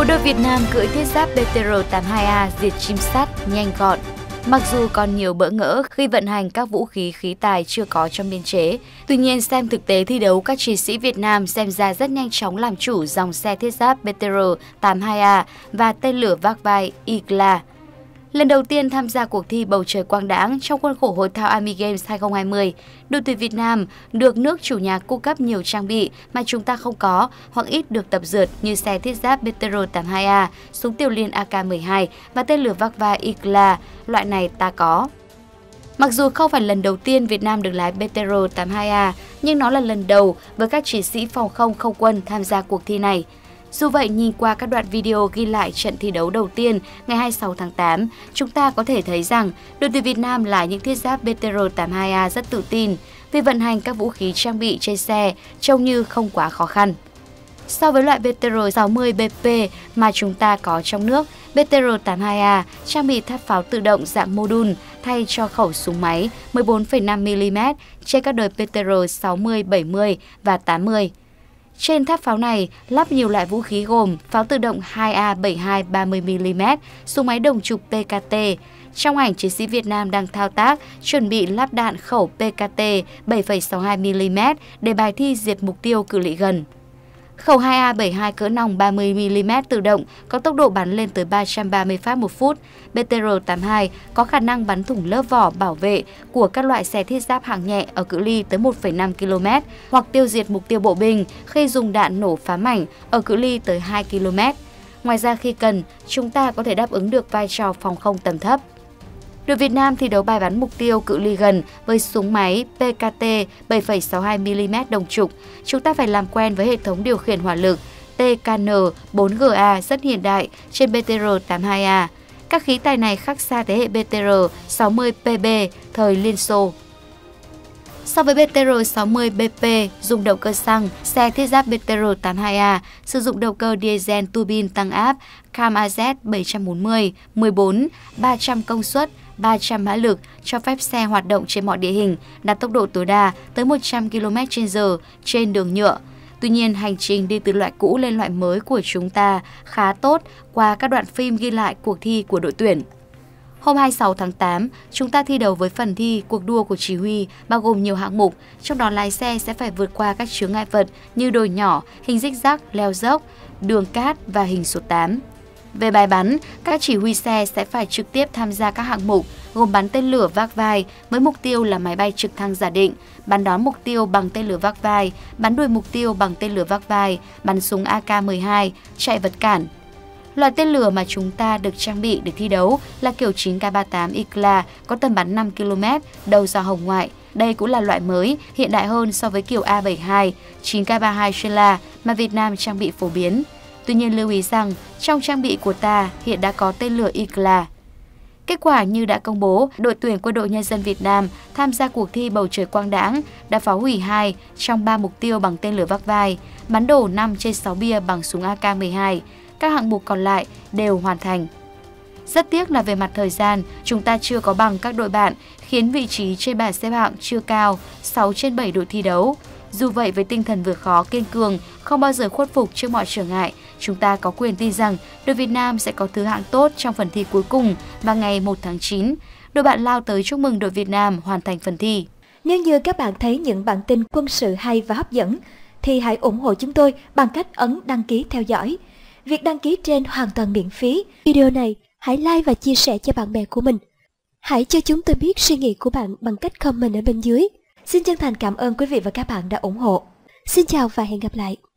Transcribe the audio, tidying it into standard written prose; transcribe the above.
Bộ đội Việt Nam cưỡi thiết giáp BTR-82A diệt chim sắt nhanh gọn. Mặc dù còn nhiều bỡ ngỡ khi vận hành các vũ khí khí tài chưa có trong biên chế, tuy nhiên xem thực tế thi đấu, các chiến sĩ Việt Nam xem ra rất nhanh chóng làm chủ dòng xe thiết giáp BTR-82A và tên lửa vác vai Igla. Lần đầu tiên tham gia cuộc thi bầu trời quang đãng trong khuôn khổ hội thao Army Games 2020, đội tuyển Việt Nam được nước chủ nhà cung cấp nhiều trang bị mà chúng ta không có hoặc ít được tập dượt như xe thiết giáp BTR-82A, súng tiểu liên AK-12 và tên lửa vác vai Igla, loại này ta có. Mặc dù không phải lần đầu tiên Việt Nam được lái BTR-82A, nhưng nó là lần đầu với các chiến sĩ phòng không không quân tham gia cuộc thi này. Dù vậy, nhìn qua các đoạn video ghi lại trận thi đấu đầu tiên ngày 26 tháng 8, chúng ta có thể thấy rằng đội tuyển Việt Nam lái những thiết giáp BTR-82A rất tự tin vì vận hành các vũ khí trang bị trên xe trông như không quá khó khăn. So với loại BTR-60BP mà chúng ta có trong nước, BTR-82A trang bị tháp pháo tự động dạng mô-đun thay cho khẩu súng máy 14,5mm trên các đời BTR-60, 70 và 80. Trên tháp pháo này lắp nhiều loại vũ khí gồm pháo tự động 2A72 30mm, súng máy đồng trục PKT. Trong ảnh, chiến sĩ Việt Nam đang thao tác chuẩn bị lắp đạn khẩu PKT 7,62mm để bài thi diệt mục tiêu cự ly gần. Khẩu 2A72 cỡ nòng 30mm tự động có tốc độ bắn lên tới 330 phát một phút. BTR-82 có khả năng bắn thủng lớp vỏ bảo vệ của các loại xe thiết giáp hạng nhẹ ở cự ly tới 1,5 km hoặc tiêu diệt mục tiêu bộ binh khi dùng đạn nổ phá mảnh ở cự ly tới 2 km. Ngoài ra, khi cần, chúng ta có thể đáp ứng được vai trò phòng không tầm thấp. Đội Việt Nam thi đấu bài bắn mục tiêu cự ly gần với súng máy PKT 7,62mm đồng trục. Chúng ta phải làm quen với hệ thống điều khiển hỏa lực TKN 4GA rất hiện đại trên BTR-82A. Các khí tài này khác xa thế hệ BTR-60PB thời Liên Xô. So với BTR-60BP dùng động cơ xăng, xe thiết giáp BTR-82A sử dụng động cơ diesel tuabin tăng áp CAM-AZ 740, 14, 300 công suất, 300 mã lực, cho phép xe hoạt động trên mọi địa hình, đạt tốc độ tối đa tới 100 km/h trên đường nhựa. Tuy nhiên, hành trình đi từ loại cũ lên loại mới của chúng ta khá tốt qua các đoạn phim ghi lại cuộc thi của đội tuyển. Hôm 26 tháng 8, chúng ta thi đấu với phần thi cuộc đua của chỉ huy bao gồm nhiều hạng mục, trong đó lái xe sẽ phải vượt qua các chướng ngại vật như đồi nhỏ, hình zig zag, leo dốc, đường cát và hình số 8. Về bài bắn, các chỉ huy xe sẽ phải trực tiếp tham gia các hạng mục gồm bắn tên lửa vác vai với mục tiêu là máy bay trực thăng giả định, bắn đón mục tiêu bằng tên lửa vác vai, bắn đuổi mục tiêu bằng tên lửa vác vai, bắn súng AK-12, chạy vật cản. Loại tên lửa mà chúng ta được trang bị để thi đấu là kiểu 9K38 Igla có tầm bắn 5 km, đầu giò hồng ngoại. Đây cũng là loại mới, hiện đại hơn so với kiểu A72, 9K32 Shela mà Việt Nam trang bị phổ biến. Tuy nhiên lưu ý rằng trong trang bị của ta hiện đã có tên lửa Igla. Kết quả như đã công bố, đội tuyển Quân đội Nhân dân Việt Nam tham gia cuộc thi bầu trời quang đãng đã phá hủy 2 trong 3 mục tiêu bằng tên lửa vác vai, bắn đổ 5 trên 6 bia bằng súng AK-12. Các hạng mục còn lại đều hoàn thành. Rất tiếc là về mặt thời gian, chúng ta chưa có bằng các đội bạn, khiến vị trí trên bảng xếp hạng chưa cao, 6 trên 7 đội thi đấu. Dù vậy, với tinh thần vượt khó kiên cường, không bao giờ khuất phục trước mọi trở ngại, chúng ta có quyền tin rằng đội Việt Nam sẽ có thứ hạng tốt trong phần thi cuối cùng vào ngày 1 tháng 9. Đội bạn lao tới chúc mừng đội Việt Nam hoàn thành phần thi. Nếu như các bạn thấy những bản tin quân sự hay và hấp dẫn, thì hãy ủng hộ chúng tôi bằng cách ấn đăng ký theo dõi. Việc đăng ký trên hoàn toàn miễn phí. Video này hãy like và chia sẻ cho bạn bè của mình. Hãy cho chúng tôi biết suy nghĩ của bạn bằng cách comment ở bên dưới. Xin chân thành cảm ơn quý vị và các bạn đã ủng hộ. Xin chào và hẹn gặp lại.